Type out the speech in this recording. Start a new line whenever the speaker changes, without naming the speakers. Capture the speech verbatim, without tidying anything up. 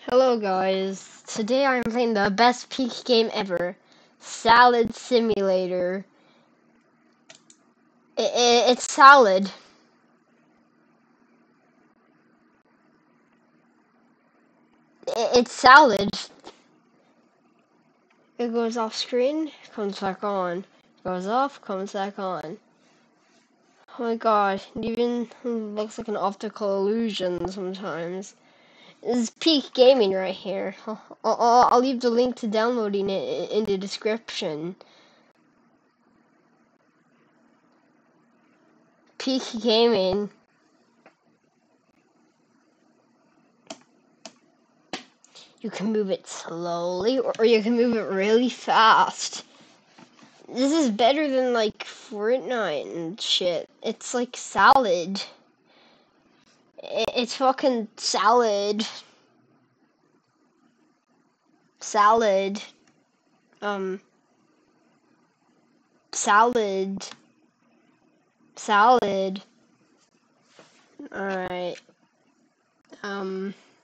Hello guys, today I'm playing the best peak game ever, Salad Simulator. I I it's salad. I it's salad. It goes off screen, comes back on. Goes off, comes back on. Oh my god, it even looks like an optical illusion sometimes. This is peak gaming right here. I'll, I'll, I'll leave the link to downloading it in the description. Peak gaming. You can move it slowly, or you can move it really fast. This is better than, like, Fortnite and shit. It's like salad. It's fucking salad. Salad. Um. Salad. Salad. Alright. Um.